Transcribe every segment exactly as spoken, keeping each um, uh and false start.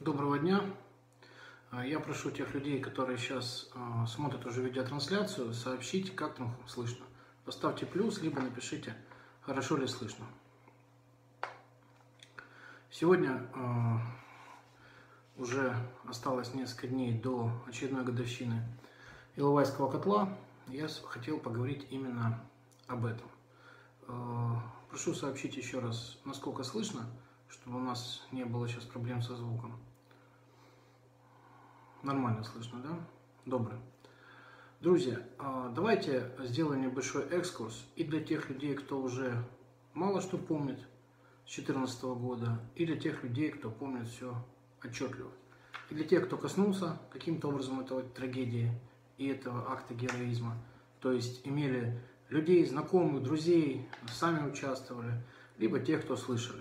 Доброго дня. Я прошу тех людей, которые сейчас смотрят уже видеотрансляцию, сообщить, как там слышно. Поставьте плюс, либо напишите, хорошо ли слышно. Сегодня уже осталось несколько дней до очередной годовщины Иловайского котла. Я хотел поговорить именно об этом. Прошу сообщить еще раз, насколько слышно, чтобы у нас не было сейчас проблем со звуком. Нормально слышно, да? Добро. Друзья, давайте сделаем небольшой экскурс и для тех людей, кто уже мало что помнит с две тысячи четырнадцатого года, и для тех людей, кто помнит все отчетливо. И для тех, кто коснулся каким-то образом этого трагедии и этого акта героизма, то есть имели людей, знакомых, друзей, сами участвовали, либо тех, кто слышали.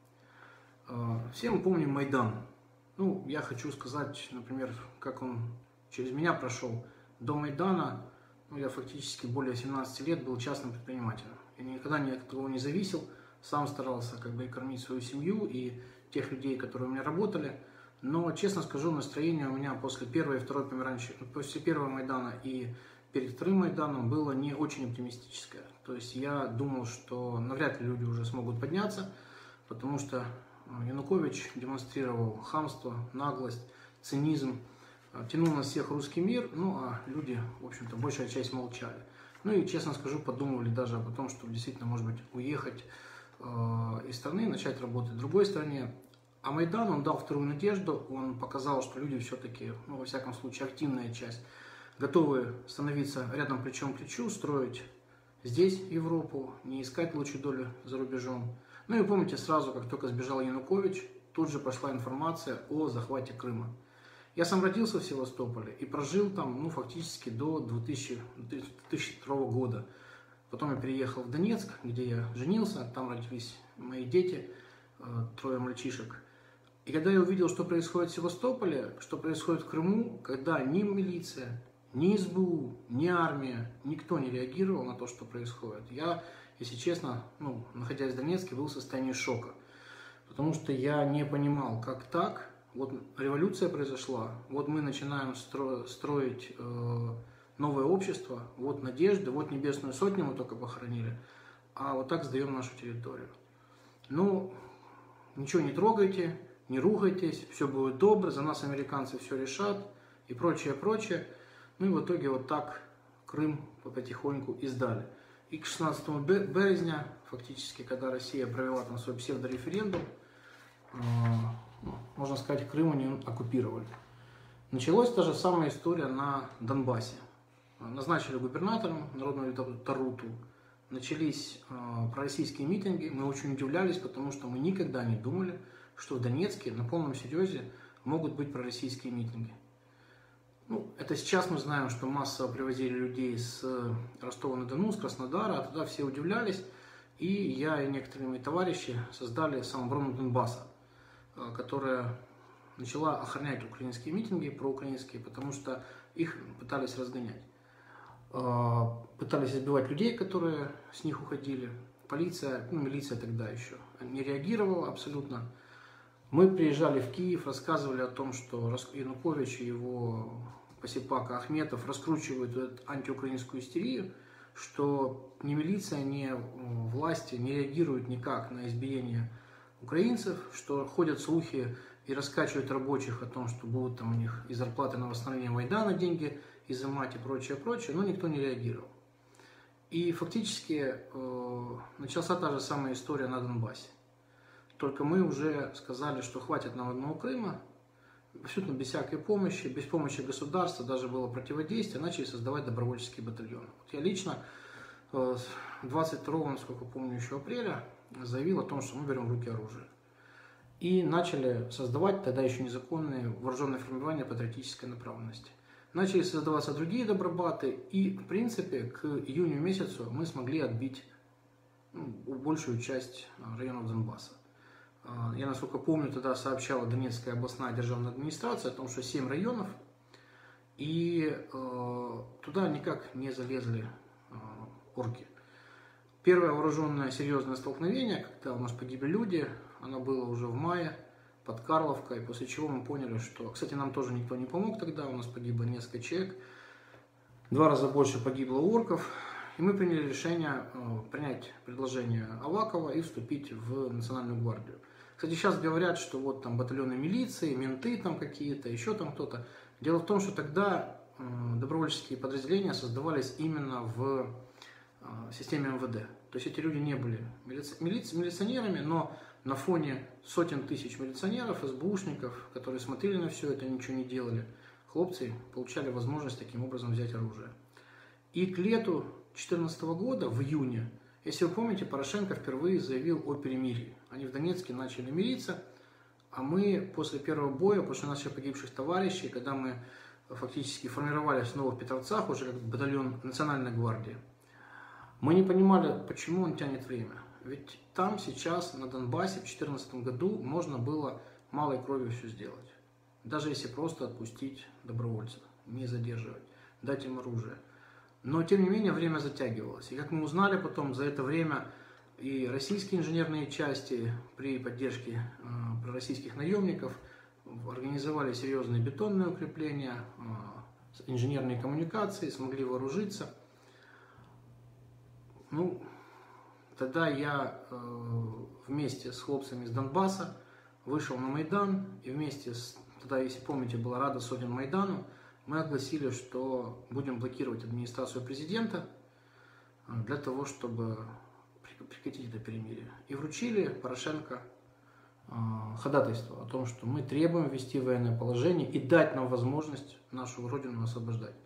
Все мы помним Майдан. Ну, я хочу сказать, например, как он через меня прошел. До Майдана, ну, я фактически более семнадцати лет был частным предпринимателем. Я никогда ни от кого не зависел, сам старался как бы и кормить свою семью, и тех людей, которые у меня работали. Но, честно скажу, настроение у меня после первой и второй помаранчевой, после первого Майдана и перед вторым Майданом было не очень оптимистическое. То есть я думал, что навряд ли люди уже смогут подняться, потому что Янукович демонстрировал хамство, наглость, цинизм, тянул на всех русский мир, ну а люди, в общем-то, большая часть молчали. Ну и, честно скажу, подумывали даже об том, что действительно, может быть, уехать э, из страны, начать работать в другой стране. А Майдан, он дал вторую надежду, он показал, что люди все-таки, ну, во всяком случае, активная часть, готовы становиться рядом плечом к плечу, строить здесь Европу, не искать лучшей доли за рубежом. Ну и помните, сразу, как только сбежал Янукович, тут же пошла информация о захвате Крыма. Я сам родился в Севастополе и прожил там, ну, фактически до две тысячи второго года. Потом я переехал в Донецк, где я женился, там родились мои дети, трое мальчишек. И когда я увидел, что происходит в Севастополе, что происходит в Крыму, когда ни милиция, ни СБУ, ни армия, никто не реагировал на то, что происходит, я, если честно, ну, находясь в Донецке, был в состоянии шока. Потому что я не понимал, как так. Вот революция произошла, вот мы начинаем стро строить э, новое общество, вот надежды, вот Небесную Сотню мы только похоронили, а вот так сдаем нашу территорию. Ну, ничего не трогайте, не ругайтесь, все будет добро, за нас американцы все решат и прочее, прочее. Ну и в итоге вот так Крым потихоньку и сдали. И к шестнадцатому березня, фактически, когда Россия провела там свой псевдореферендум, э, можно сказать, Крым они оккупировали. Началась та же самая история на Донбассе. Назначили губернатором народного Таруту. Начались э, пророссийские митинги. Мы очень удивлялись, потому что мы никогда не думали, что в Донецке на полном серьезе могут быть пророссийские митинги. Ну, это сейчас мы знаем, что массово привозили людей с Ростова-на-Дону, с Краснодара, а тогда все удивлялись. И я и некоторые мои товарищи создали самооборону Донбасса, которая начала охранять украинские митинги, проукраинские, потому что их пытались разгонять. Пытались избивать людей, которые с них уходили. Полиция, ну, милиция тогда еще не реагировала абсолютно. Мы приезжали в Киев, рассказывали о том, что Янукович и его посипак Ахметов раскручивают эту антиукраинскую истерию, что ни милиция, ни власти не реагируют никак на избиение украинцев, что ходят слухи и раскачивают рабочих о том, что будут там у них и зарплаты на восстановление Майдана деньги изымать и прочее, прочее, но никто не реагировал. И фактически э, началась та же самая история на Донбассе. Только мы уже сказали, что хватит нам одного Крыма, абсолютно без всякой помощи, без помощи государства, даже было противодействие, начали создавать добровольческие батальоны. Вот я лично двадцать второго, насколько помню, еще апреля заявил о том, что мы берем в руки оружие. И начали создавать тогда еще незаконные вооруженные формирования патриотической направленности. Начали создаваться другие добробаты, и, в принципе, к июню месяцу мы смогли отбить, ну, большую часть районов Донбасса. Я, насколько помню, тогда сообщала Донецкая областная державная администрация о том, что семь районов, и э, туда никак не залезли э, орки. Первое вооруженное серьезное столкновение, когда у нас погибли люди, оно было уже в мае под Карловкой, после чего мы поняли, что... Кстати, нам тоже никто не помог тогда, у нас погибло несколько человек, два раза больше погибло орков, и мы приняли решение э, принять предложение Авакова и вступить в Национальную гвардию. Кстати, сейчас говорят, что вот там батальоны милиции, менты там какие-то, еще там кто-то. Дело в том, что тогда э, добровольческие подразделения создавались именно в э, системе эм вэ дэ. То есть эти люди не были милици милици милиционерами, но на фоне сотен тысяч милиционеров, эс бэ ушников, которые смотрели на все это, ничего не делали, хлопцы получали возможность таким образом взять оружие. И к лету две тысячи четырнадцатого года, в июне, если вы помните, Порошенко впервые заявил о перемирии. Они в Донецке начали мириться, а мы после первого боя, после наших погибших товарищей, когда мы фактически формировались снова в Петровцах, уже как батальон Национальной гвардии, мы не понимали, почему он тянет время. Ведь там сейчас, на Донбассе, в две тысячи четырнадцатом году можно было малой кровью все сделать. Даже если просто отпустить добровольцев, не задерживать, дать им оружие. Но, тем не менее, время затягивалось. И как мы узнали потом, за это время и российские инженерные части при поддержке э, пророссийских наемников организовали серьезные бетонные укрепления, э, инженерные коммуникации, смогли вооружиться. Ну, тогда я э, вместе с хлопцами из Донбасса вышел на Майдан, и вместе с, тогда, если помните, была Рада сотен Майдану, мы огласили, что будем блокировать администрацию президента для того, чтобы прекратить это перемирие. И вручили Порошенко ходатайство о том, что мы требуем ввести военное положение и дать нам возможность нашу родину освобождать.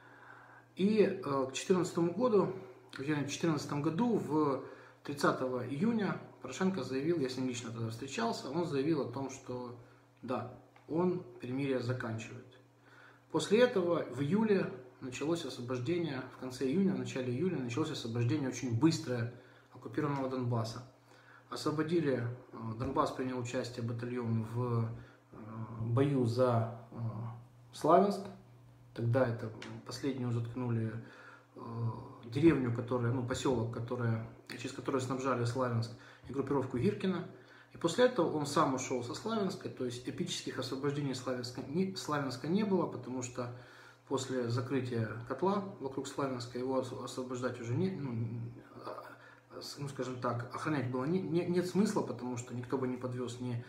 И к две тысячи четырнадцатому году, в две тысячи четырнадцатом году, в тридцатого июня, Порошенко заявил, я с ним лично тогда встречался, он заявил о том, что да, он перемирие заканчивает. После этого в июле началось освобождение, в конце июня, в начале июля началось освобождение очень быстрое оккупированного Донбасса. Освободили, Донбасс принял участие батальон в бою за Славянск. Тогда это последнюю заткнули деревню, которая, ну, поселок, которая, через который снабжали Славянск, и группировку Гиркина. И после этого он сам ушел со Славянска, то есть эпических освобождений Славянска не, Славянска не было, потому что после закрытия котла вокруг Славянска его освобождать уже не, ну, ну скажем так, охранять было не, не, нет смысла, потому что никто бы не подвез ни,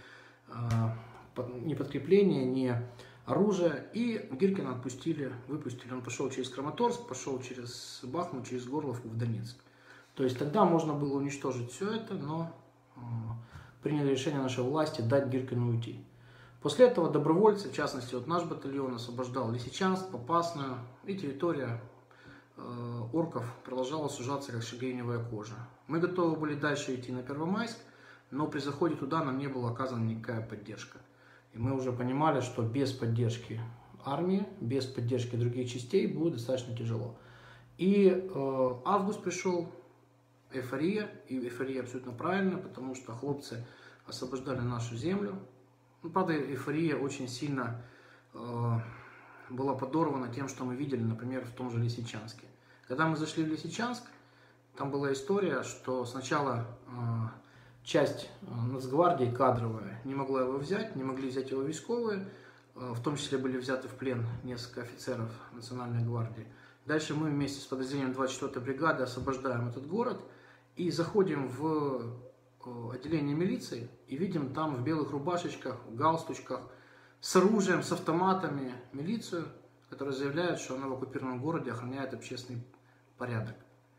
ни подкрепления, ни оружия. И Гиркина отпустили, выпустили. Он пошел через Краматорск, пошел через Бахмут, через Горловку в Донецк. То есть тогда можно было уничтожить все это, но приняли решение нашей власти дать Гиркину уйти. После этого добровольцы, в частности, вот наш батальон освобождал Лисичанск, Попасную, и территория э, орков продолжала сужаться, как шагреневая кожа. Мы готовы были дальше идти на Первомайск, но при заходе туда нам не была оказана никакая поддержка. И мы уже понимали, что без поддержки армии, без поддержки других частей будет достаточно тяжело. И э, август пришел, эйфория, и эйфория абсолютно правильно, потому что хлопцы освобождали нашу землю. Ну, правда, эйфория очень сильно э, была подорвана тем, что мы видели, например, в том же Лисичанске. Когда мы зашли в Лисичанск, там была история, что сначала э, часть э, Нацгвардии кадровая не могла его взять, не могли взять его войсковые, э, в том числе были взяты в плен несколько офицеров Национальной гвардии. Дальше мы вместе с подразделением двадцать четвёртой бригады освобождаем этот город и заходим в отделение милиции и видим там в белых рубашечках, в галстучках, с оружием, с автоматами милицию, которая заявляет, что она в оккупированном городе охраняет общественный порядок.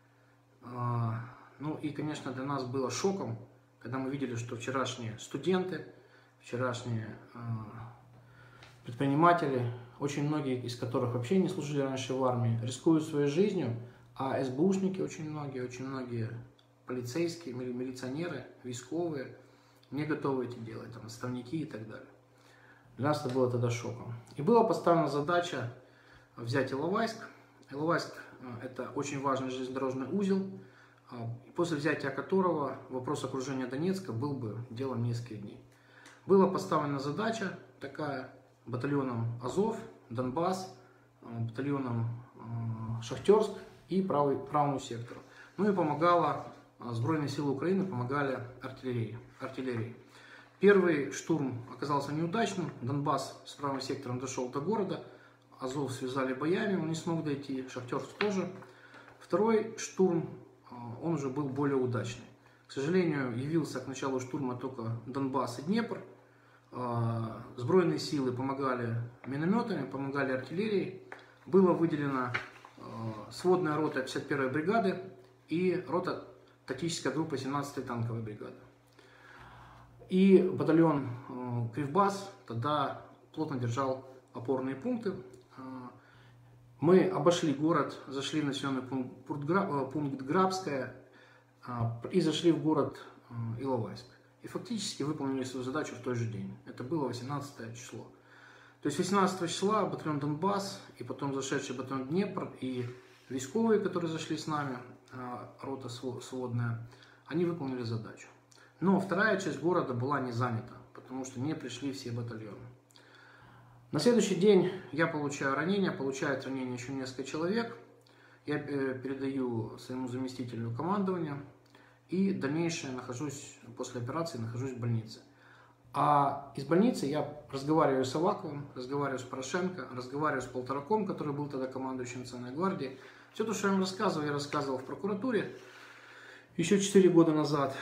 Ну и, конечно, для нас было шоком, когда мы видели, что вчерашние студенты, вчерашние предприниматели, очень многие из которых вообще не служили раньше в армии, рискуют своей жизнью, а эс бэ ушники очень многие, очень многие полицейские, милиционеры, войсковые не готовы это делать, там, наставники и так далее. Для нас это было тогда шоком. И была поставлена задача взять Иловайск. Иловайск – это очень важный железнодорожный узел, после взятия которого вопрос окружения Донецка был бы делом нескольких дней. Была поставлена задача такая батальоном Азов, Донбасс, батальоном Шахтерск и правый, правому сектору. Ну и помогала Сбройные силы Украины, помогали артиллерии. артиллерии. Первый штурм оказался неудачным. Донбасс с правым сектором дошел до города. Азов связали боями, он не смог дойти. Шахтерск тоже. Второй штурм, он уже был более удачный. К сожалению, явился к началу штурма только Донбасс и Днепр. Сбройные силы помогали минометами, помогали артиллерией. Было выделено сводная рота пятьдесят первой бригады и рота тактическая группа семнадцатой танковой бригады. И батальон Кривбас тогда плотно держал опорные пункты. Мы обошли город, зашли в населенный пункт, пункт Грабское и зашли в город Иловайск. И фактически выполнили свою задачу в тот же день. Это было восемнадцатое число. То есть восемнадцатого числа батальон Донбасс и потом зашедший батальон Днепр и войсковые, которые зашли с нами, рота сводная, они выполнили задачу. Но вторая часть города была не занята, потому что не пришли все батальоны. На следующий день я получаю ранение, получает ранение еще несколько человек. Я передаю своему заместителю командования и дальнейшее нахожусь, после операции нахожусь в больнице. А из больницы я разговариваю с Аваковым, разговариваю с Порошенко, разговариваю с Полтораком, который был тогда командующим Национальной гвардии. Все то, что я вам рассказывал, я рассказывал в прокуратуре еще четыре года назад.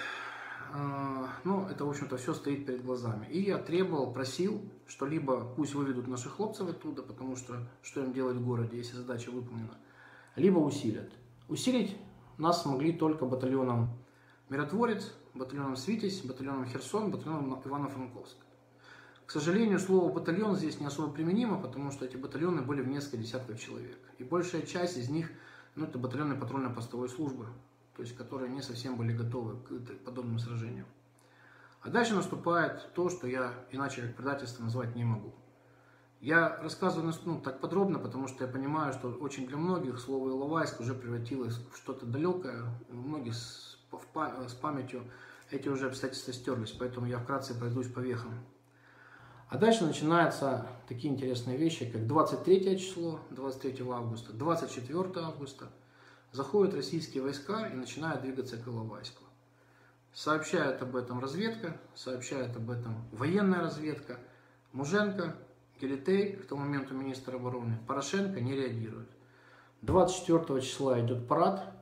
Но это, в общем-то, все стоит перед глазами. И я требовал, просил, что либо пусть выведут наших хлопцев оттуда, потому что что им делать в городе, если задача выполнена, либо усилят. Усилить нас смогли только батальоном Миротворец, батальоном Свитязь, батальоном Херсон, батальоном Ивано-Франковск. К сожалению, слово батальон здесь не особо применимо, потому что эти батальоны были в несколько десятков человек. И большая часть из них, ну, это батальоны патрульно-постовой службы, то есть которые не совсем были готовы к подобным сражениям. А дальше наступает то, что я иначе как предательство назвать не могу. Я рассказываю ну, так подробно, потому что я понимаю, что очень для многих слово Иловайск уже превратилось в что-то далекое. У многих с, с памятью эти уже обстоятельства стерлись, поэтому я вкратце пройдусь по вехам. А дальше начинаются такие интересные вещи, как двадцать третье число, двадцать третьего августа, двадцать четвёртого августа. Заходят российские войска и начинают двигаться к Иловайску. Сообщает об этом разведка, сообщает об этом военная разведка. Муженко, Гелетей, к тому моменту министр обороны, Порошенко не реагирует. двадцать четвёртого числа идет парад,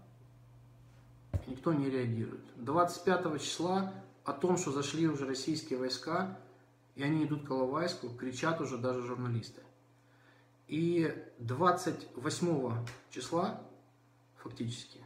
никто не реагирует. двадцать пятого числа о том, что зашли уже российские войска, и они идут к Иловайску, кричат уже даже журналисты. И двадцать восьмого числа, фактически,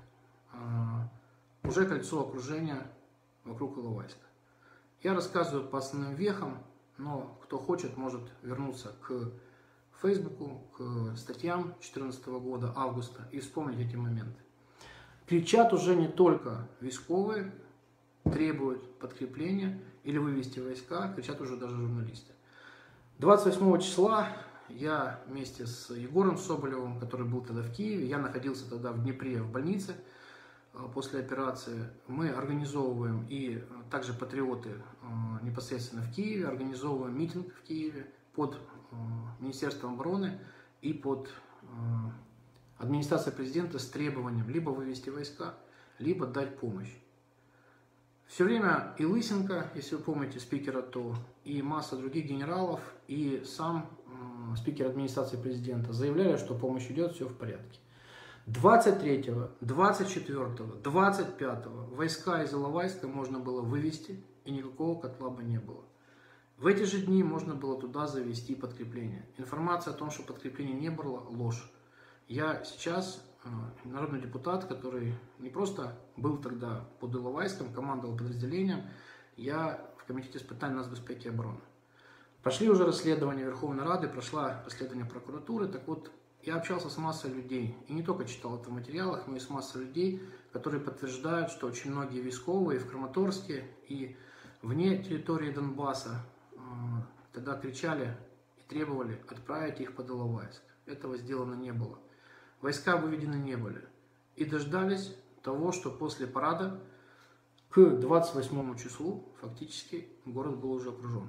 уже кольцо окружения вокруг Иловайска. Я рассказываю по основным вехам, но кто хочет, может вернуться к Фейсбуку, к статьям две тысячи четырнадцатого года, августа, и вспомнить эти моменты. Кричат уже не только войсковые, требуют подкрепления или вывести войска, кричат уже даже журналисты. двадцать восьмого числа я вместе с Егором Соболевым, который был тогда в Киеве, я находился тогда в Днепре в больнице после операции. Мы организовываем, и также патриоты непосредственно в Киеве, организовываем митинг в Киеве под Министерством обороны и под администрацией президента с требованием либо вывести войска, либо дать помощь. Все время и Лысенко, если вы помните, спикера ТО, и масса других генералов, и сам э, спикер администрации президента заявляли, что помощь идет, все в порядке. двадцать третьего, двадцать четвёртого, двадцать пятого войска из Иловайска можно было вывести, и никакого котла бы не было. В эти же дни можно было туда завести подкрепление. Информация о том, что подкрепления не было, ложь. Я сейчас э, народный депутат, который не просто был тогда под Иловайском, командовал подразделением, я в комитете с питань нацбезпеки и обороны. Прошли уже расследования Верховной Рады, прошла расследование прокуратуры, так вот, я общался с массой людей, и не только читал это в материалах, но и с массой людей, которые подтверждают, что очень многие войсковые в Краматорске и вне территории Донбасса э, тогда кричали и требовали отправить их под Иловайск. Этого сделано не было. Войска выведены не были. И дождались того, что после парада к двадцать восьмому числу фактически город был уже окружен.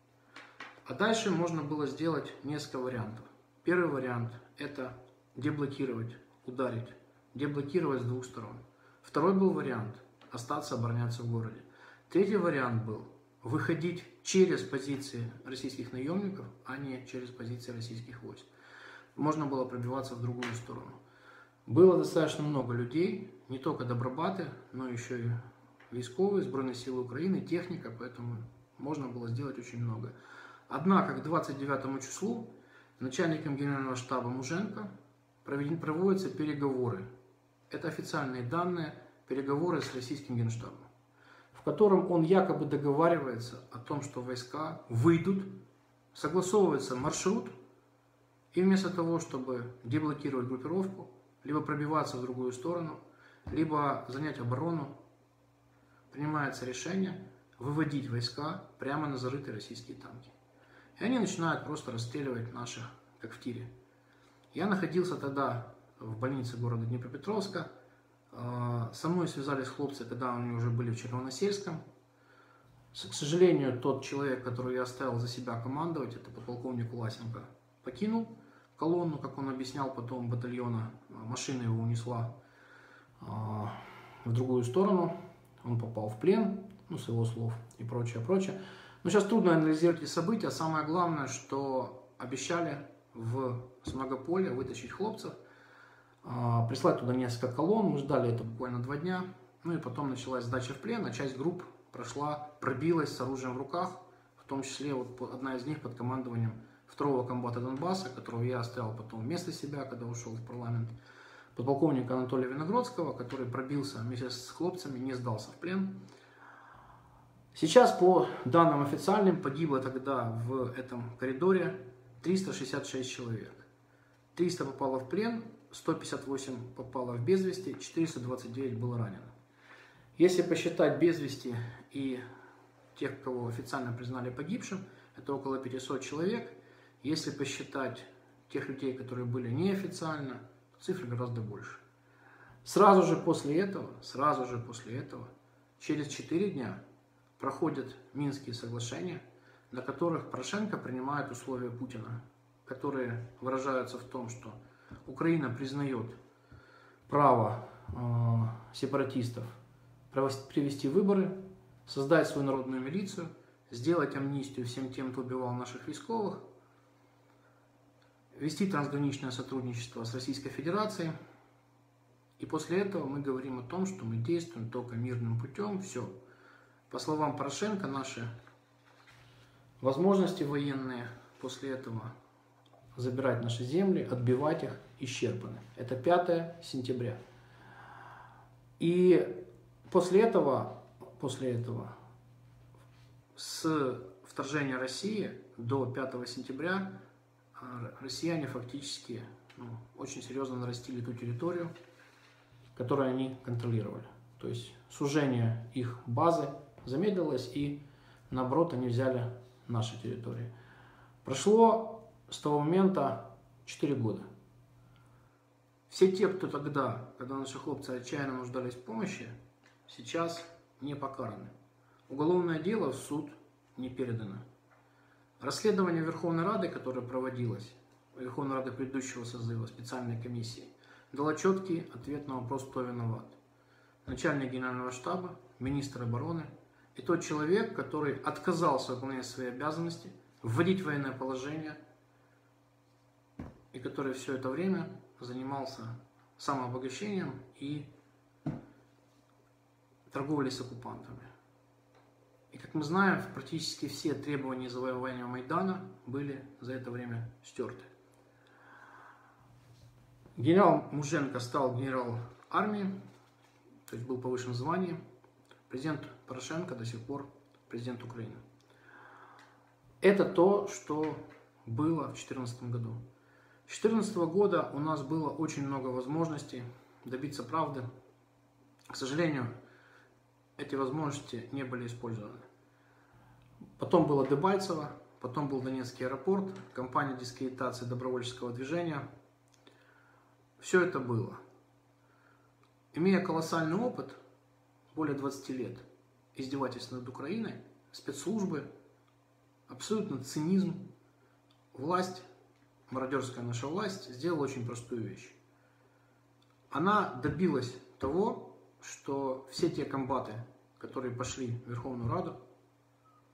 А дальше можно было сделать несколько вариантов. Первый вариант – это деблокировать, ударить, деблокировать с двух сторон. Второй был вариант – остаться обороняться в городе. Третий вариант был выходить через позиции российских наемников, а не через позиции российских войск. Можно было пробиваться в другую сторону. Было достаточно много людей, не только добробаты, но еще и військовые, Збройные силы Украины, техника, поэтому можно было сделать очень много. Однако к двадцать девятому числу начальником генерального штаба Муженко проводятся переговоры. Это официальные данные, переговоры с российским генштабом, в котором он якобы договаривается о том, что войска выйдут, согласовывается маршрут, и вместо того, чтобы деблокировать группировку, либо пробиваться в другую сторону, либо занять оборону, принимается решение выводить войска прямо на зарытые российские танки. И они начинают просто расстреливать наших, как в тире. Я находился тогда в больнице города Днепропетровска. Со мной связались хлопцы, когда они уже были в Червоносельском. К сожалению, тот человек, который я оставил за себя командовать, это подполковник Власенко, покинул колонну, как он объяснял потом, батальона. Машина его унесла в другую сторону. Он попал в плен, ну, с его слов, и прочее, прочее. Но сейчас трудно анализировать эти события. Самое главное, что обещали в Смагополе вытащить хлопцев, прислать туда несколько колонн. Мы ждали это буквально два дня. Ну и потом началась сдача в плен, а часть групп прошла, пробилась с оружием в руках, в том числе вот одна из них под командованием второго комбата Донбасса, которого я оставил потом вместо себя, когда ушел в парламент, подполковника Анатолия Виногродского, который пробился вместе с хлопцами, не сдался в плен. Сейчас, по данным официальным, погибло тогда в этом коридоре триста шестьдесят шесть человек. триста попало в плен, сто пятьдесят восемь попало в без вести, четыреста двадцать девять было ранено. Если посчитать без вести и тех, кого официально признали погибшим, это около пятисот человек. Если посчитать тех людей, которые были неофициально, цифры гораздо больше. Сразу же после этого, сразу же после этого, через четыре дня проходят Минские соглашения, на которых Порошенко принимает условия Путина, которые выражаются в том, что Украина признает право э, сепаратистов провести выборы, создать свою народную милицию, сделать амнистию всем тем, кто убивал наших військовых, вести трансграничное сотрудничество с Российской Федерацией. И после этого мы говорим о том, что мы действуем только мирным путем. Все. По словам Порошенко, наши возможности военные после этого забирать наши земли, отбивать их, исчерпаны. Это пятое сентября. И после этого, после этого с вторжения России до пятого сентября россияне фактически ну, очень серьезно нарастили ту территорию, которую они контролировали. То есть сужение их базы замедлилось, и наоборот они взяли наши территории. Прошло с того момента четыре года. Все те, кто тогда, когда наши хлопцы отчаянно нуждались в помощи, сейчас не покараны. Уголовное дело в суд не передано. Расследование Верховной Рады, которое проводилось, Верховной Рады предыдущего созыва, специальной комиссии, дало четкий ответ на вопрос, кто виноват. Начальник генерального штаба, министр обороны и тот человек, который отказался выполнять свои обязанности, вводить военное положение, и который все это время занимался самообогащением и торговлей с оккупантами. И, как мы знаем, практически все требования завоевания Майдана были за это время стерты. Генерал Муженко стал генерал армии, то есть был повышен в звании. Президент Порошенко до сих пор президент Украины. Это то, что было в две тысячи четырнадцатом году. С две тысячи четырнадцатого года у нас было очень много возможностей добиться правды. К сожалению, эти возможности не были использованы. Потом было Дебальцево, потом был Донецкий аэропорт, кампания дискредитации добровольческого движения. Все это было. Имея колоссальный опыт, более двадцати лет издевательств над Украиной, спецслужбы, абсолютно цинизм, власть, мародерская наша власть, сделала очень простую вещь. Она добилась того, что все те комбаты, которые пошли в Верховную Раду,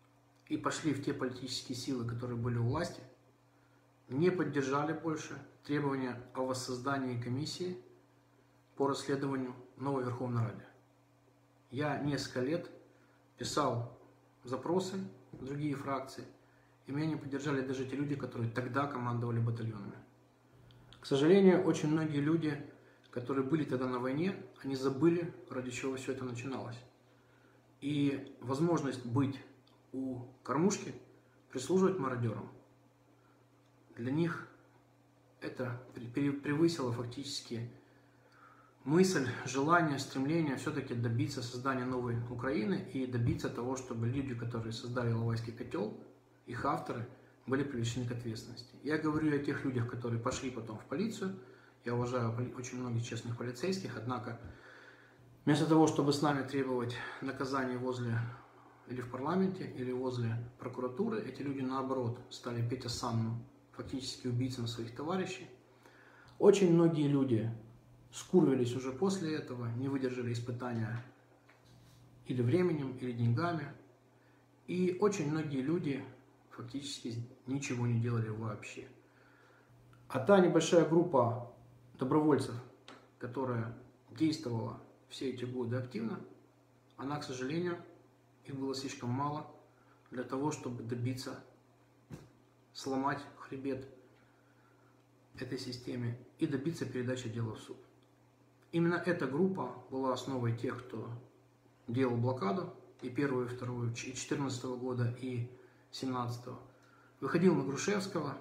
и пошли в те политические силы, которые были у власти, не поддержали больше требования о воссоздании комиссии по расследованию новой Верховной Рады. Я несколько лет писал запросы в другие фракции, и меня не поддержали даже те люди, которые тогда командовали батальонами. К сожалению, очень многие люди, которые были тогда на войне, они забыли, ради чего все это начиналось. И возможность быть у кормушки, прислуживать мародерам, для них это превысило фактически мысль, желание, стремление все-таки добиться создания новой Украины и добиться того, чтобы люди, которые создали Иловайский котел, их авторы, были привлечены к ответственности. Я говорю о тех людях, которые пошли потом в полицию. Я уважаю очень многих честных полицейских, однако вместо того, чтобы с нами требовать наказаний возле или в парламенте, или возле прокуратуры, эти люди наоборот стали петь осанну, фактически убийцам своих товарищей. Очень многие люди скурвились уже после этого, не выдержали испытания или временем, или деньгами. И очень многие люди фактически ничего не делали вообще. А та небольшая группа добровольцев, которая действовала все эти годы активно, она, к сожалению, их было слишком мало для того, чтобы добиться, сломать хребет этой системе и добиться передачи дела в суд. Именно эта группа была основой тех, кто делал блокаду и первую, и вторую, и две тысячи четырнадцатого года, и две тысячи семнадцатого. Выходил на Грушевского.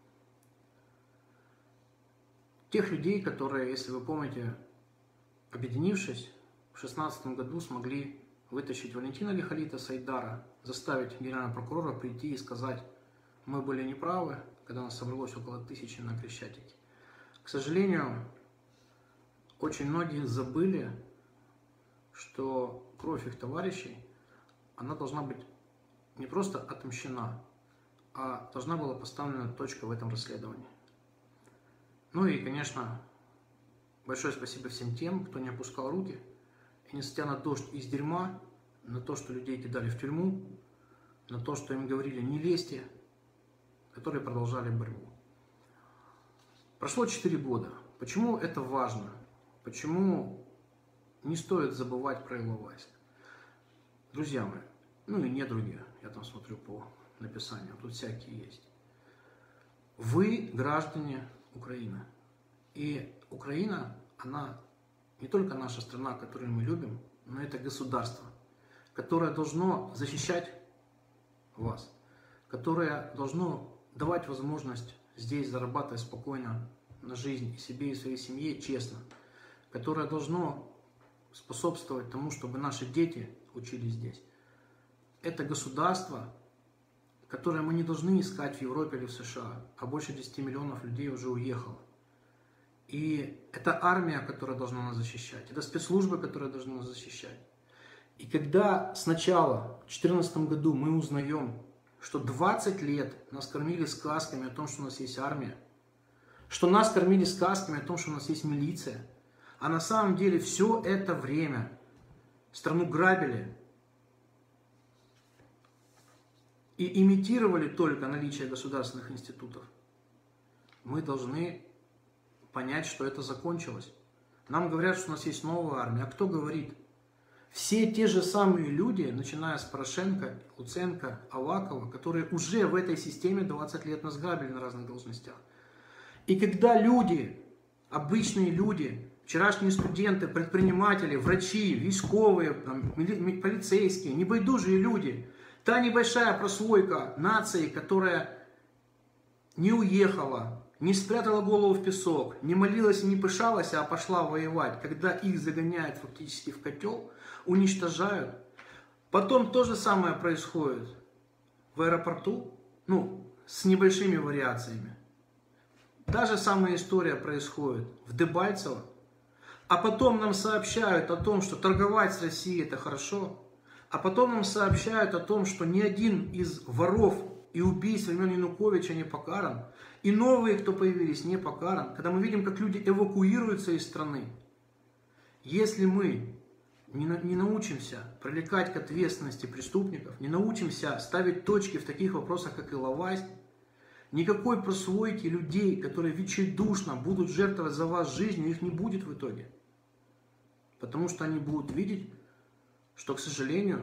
Тех людей, которые, если вы помните, объединившись, в две тысячи шестнадцатом году смогли вытащить Валентина Лихолита с Айдара, заставить генерального прокурора прийти и сказать: мы были неправы, когда нас собралось около тысячи на Крещатике. К сожалению, очень многие забыли, что кровь их товарищей, она должна быть не просто отомщена, а должна была поставлена точка в этом расследовании. Ну и, конечно, большое спасибо всем тем, кто не опускал руки, и несмотря на дождь из дерьма, на то, что людей кидали в тюрьму, на то, что им говорили «не лезьте», которые продолжали борьбу. Прошло четыре года. Почему это важно? Почему не стоит забывать про Иловайск? Друзья мои, ну и недруги, я там смотрю по написанию, тут всякие есть. Вы граждане Украины. И Украина, она не только наша страна, которую мы любим, но это государство, которое должно защищать вас, которое должно давать возможность здесь зарабатывать спокойно на жизнь и себе, и своей семье честно, которое должно способствовать тому, чтобы наши дети учились здесь. Это государство, которое мы не должны искать в Европе или в США, а больше десяти миллионов людей уже уехало. И это армия, которая должна нас защищать, это спецслужбы, которые должны нас защищать. И когда сначала, в две тысячи четырнадцатом году, мы узнаем, что двадцать лет нас кормили сказками о том, что у нас есть армия, что нас кормили сказками о том, что у нас есть милиция, а на самом деле все это время страну грабили и имитировали только наличие государственных институтов, мы должны понять, что это закончилось. Нам говорят, что у нас есть новая армия. А кто говорит? Все те же самые люди, начиная с Порошенко, Луценко, Авакова, которые уже в этой системе двадцать лет нас грабили на разных должностях. И когда люди, обычные люди, вчерашние студенты, предприниматели, врачи, військовые, там, полицейские, небайдужие люди, та небольшая прослойка нации, которая не уехала, не спрятала голову в песок, не молилась и не пышалась, а пошла воевать, когда их загоняют фактически в котел, уничтожают. Потом то же самое происходит в аэропорту, ну, с небольшими вариациями. Та же самая история происходит в Дебальцево. А потом нам сообщают о том, что торговать с Россией это хорошо. А потом нам сообщают о том, что ни один из воров и убийств времен Януковича не покаран. И новые, кто появились, не покаран. Когда мы видим, как люди эвакуируются из страны. Если мы не, на, не научимся привлекать к ответственности преступников, не научимся ставить точки в таких вопросах, как Иловайск, никакой прослойки людей, которые величайдушно будут жертвовать за вас жизнью, их не будет в итоге. Потому что они будут видеть, что, к сожалению,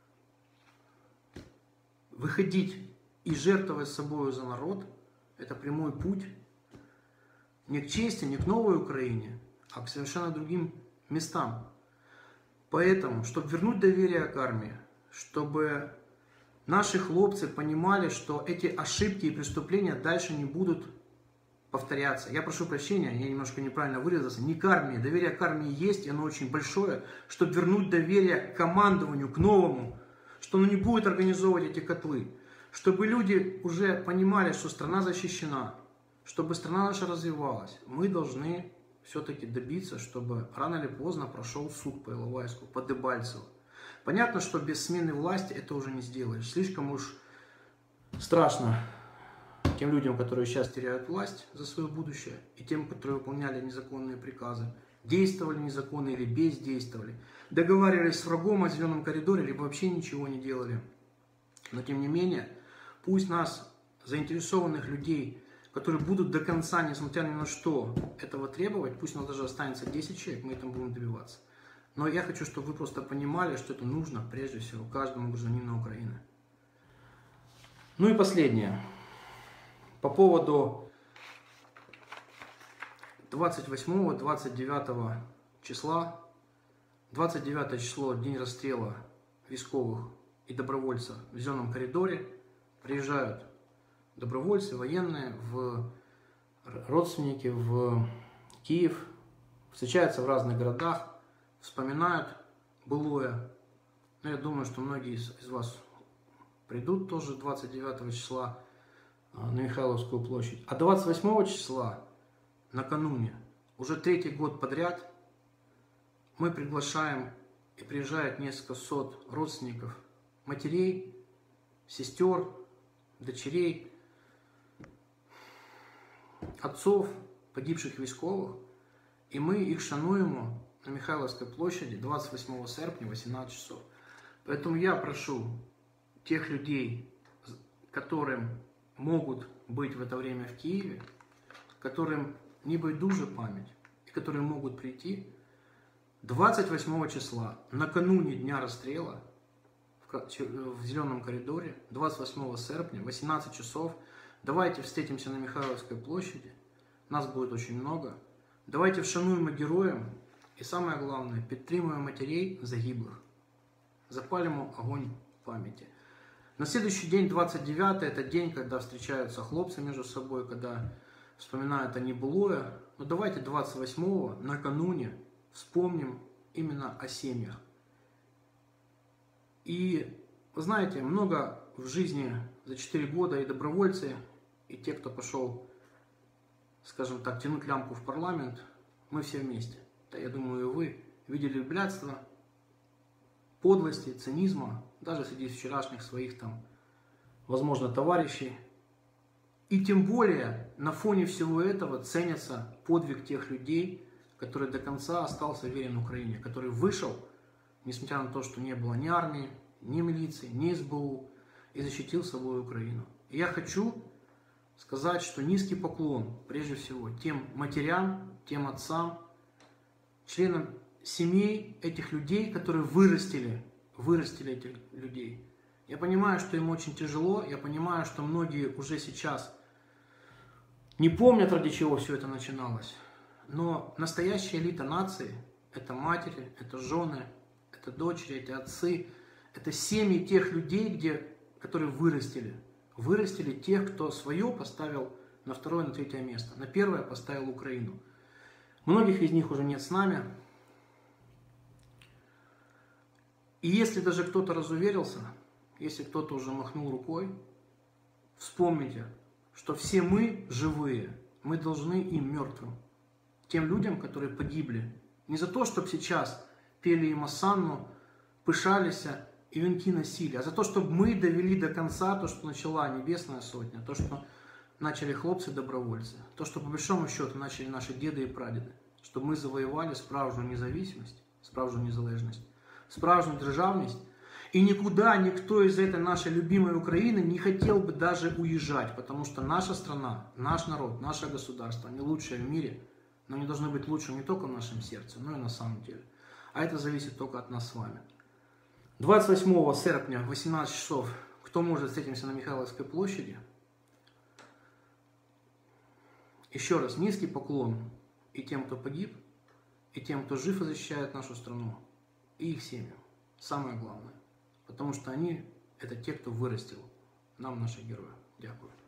выходить и жертвовать собой за народ – это прямой путь не к чести, не к новой Украине, а к совершенно другим местам. Поэтому, чтобы вернуть доверие к армии, чтобы наши хлопцы понимали, что эти ошибки и преступления дальше не будут повторяться. Я прошу прощения, я немножко неправильно выразился. Не к армии. Доверие к армии есть, и оно очень большое. Чтобы вернуть доверие к командованию, к новому, что оно не будет организовывать эти котлы. Чтобы люди уже понимали, что страна защищена, чтобы страна наша развивалась. Мы должны все-таки добиться, чтобы рано или поздно прошел суд по Иловайску, по Дебальцеву. Понятно, что без смены власти это уже не сделаешь. Слишком уж страшно тем людям, которые сейчас теряют власть за свое будущее, и тем, которые выполняли незаконные приказы, действовали незаконно или бездействовали, договаривались с врагом о зеленом коридоре, либо вообще ничего не делали. Но тем не менее, пусть нас, заинтересованных людей, которые будут до конца, несмотря ни на что, этого требовать, пусть у нас даже останется десять человек, мы этому будем добиваться. Но я хочу, чтобы вы просто понимали, что это нужно прежде всего каждому гражданину Украины. Ну и последнее. По поводу двадцать восьмого — двадцать девятого числа. двадцать девятое число, день расстрела військовых и добровольцев в зеленом коридоре. Приезжают добровольцы, военные, в родственники в Киев, встречаются в разных городах, вспоминают былое. Но я думаю, что многие из, из вас придут тоже двадцать девятого числа на Михайловскую площадь. А двадцать восьмого числа, накануне, уже третий год подряд, мы приглашаем и приезжает несколько сот родственников, матерей, сестер, дочерей, отцов погибших військовых, и мы их шануем на Михайловской площади двадцать восьмого серпня в восемнадцать часов. Поэтому я прошу тех людей, которым могут быть в это время в Киеве, которым не байдуже память, и которые могут прийти двадцать восьмого числа, накануне дня расстрела, в зеленом коридоре, двадцать восьмого серпня, восемнадцать часов. Давайте встретимся на Михайловской площади. Нас будет очень много. Давайте вшануємо героям. І самое главное, підтримуємо матерей загиблых. Запалимо огонь памяти. На следующий день, двадцать девятое, это день, когда встречаются хлопцы между собой, когда вспоминают о небылое. Но давайте двадцать восьмого, накануне, вспомним именно о семьях. И, вы знаете, много в жизни за четыре года и добровольцы, и те, кто пошел, скажем так, тянуть лямку в парламент, мы все вместе. Да, я думаю, и вы видели блядства, подлости, цинизма, даже среди вчерашних своих там, возможно, товарищей. И тем более на фоне всего этого ценится подвиг тех людей, который до конца остался верен Украине, который вышел, несмотря на то, что не было ни армии, ни милиции, ни эс бэ у, и защитил собой Украину. И я хочу сказать, что низкий поклон, прежде всего, тем матерям, тем отцам, членам семей этих людей, которые вырастили, вырастили этих людей. Я понимаю, что им очень тяжело, я понимаю, что многие уже сейчас не помнят, ради чего все это начиналось. Но настоящая элита нации – это матери, это жены, это дочери, это отцы, это семьи тех людей, где, которые вырастили. Вырастили тех, кто свое поставил на второе, на третье место. На первое поставил Украину. Многих из них уже нет с нами. И если даже кто-то разуверился, если кто-то уже махнул рукой, вспомните, что все мы живые, мы должны им, мертвым, тем людям, которые погибли, не за то, чтобы сейчас пели им осанну, пышались и венки носили, а за то, чтобы мы довели до конца то, что начала Небесная Сотня, то, что начали хлопцы-добровольцы, то, что по большому счету начали наши деды и прадеды, чтобы мы завоевали справжнюю независимость, справжнюю незалежность. справжню державность. И никуда никто из этой нашей любимой Украины не хотел бы даже уезжать, потому что наша страна, наш народ, наше государство, они лучшие в мире, но они должны быть лучше не только в нашем сердце, но и на самом деле. А это зависит только от нас с вами. двадцать восьмого серпня в восемнадцать часов, кто может, встретимся на Михайловской площади. Еще раз низкий поклон и тем, кто погиб, и тем, кто жив и защищает нашу страну, и их семьям. Самое главное. Потому что они – это те, кто вырастил нам наших героев. Дякую.